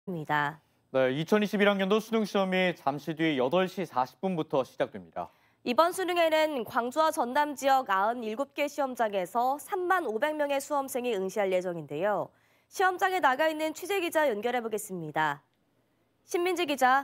입니다. 네, 2021학년도 수능시험이 잠시 뒤 8시 40분부터 시작됩니다. 이번 수능에는 광주와 전남 지역 97개 시험장에서 3만 500명의 수험생이 응시할 예정인데요. 시험장에 나가 있는 취재기자 연결해 보겠습니다. 신민지 기자.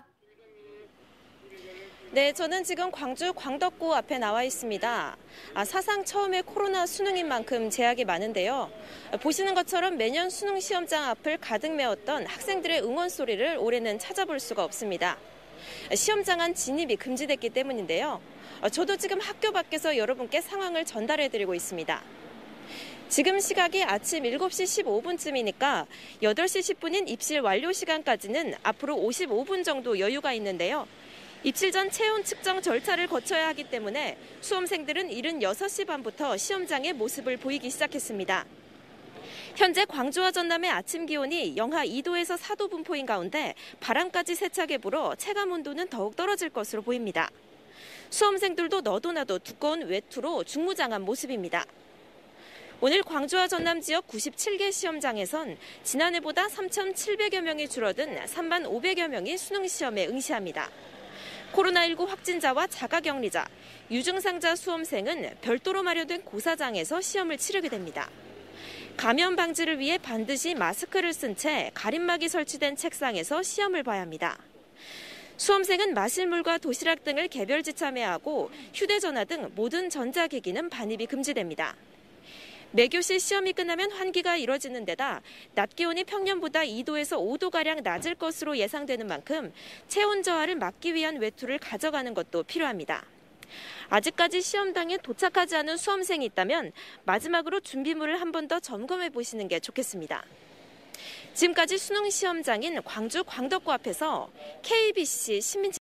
네, 저는 지금 광주 광덕고 앞에 나와 있습니다. 사상 처음의 코로나 수능인 만큼 제약이 많은데요. 보시는 것처럼 매년 수능 시험장 앞을 가득 메웠던 학생들의 응원 소리를 올해는 찾아볼 수가 없습니다. 시험장 안 진입이 금지됐기 때문인데요. 저도 지금 학교 밖에서 여러분께 상황을 전달해드리고 있습니다. 지금 시각이 아침 7시 15분쯤이니까 8시 10분인 입실 완료 시간까지는 앞으로 55분 정도 여유가 있는데요. 입실 전 체온 측정 절차를 거쳐야 하기 때문에 수험생들은 이른 6시 반부터 시험장의 모습을 보이기 시작했습니다. 현재 광주와 전남의 아침 기온이 영하 2도에서 4도 분포인 가운데 바람까지 세차게 불어 체감 온도는 더욱 떨어질 것으로 보입니다. 수험생들도 너도 나도 두꺼운 외투로 중무장한 모습입니다. 오늘 광주와 전남 지역 97개 시험장에선 지난해보다 3,700여 명이 줄어든 3만 500여 명이 수능시험에 응시합니다. 코로나19 확진자와 자가격리자, 유증상자 수험생은 별도로 마련된 고사장에서 시험을 치르게 됩니다. 감염 방지를 위해 반드시 마스크를 쓴 채 가림막이 설치된 책상에서 시험을 봐야 합니다. 수험생은 마실 물과 도시락 등을 개별 지참해야 하고 휴대전화 등 모든 전자기기는 반입이 금지됩니다. 매교시 시험이 끝나면 환기가 이뤄지는 데다 낮 기온이 평년보다 2도에서 5도가량 낮을 것으로 예상되는 만큼 체온 저하를 막기 위한 외투를 가져가는 것도 필요합니다. 아직까지 시험장에 도착하지 않은 수험생이 있다면 마지막으로 준비물을 한 번 더 점검해 보시는 게 좋겠습니다. 지금까지 수능 시험장인 광주 광덕고 앞에서 KBC 신민지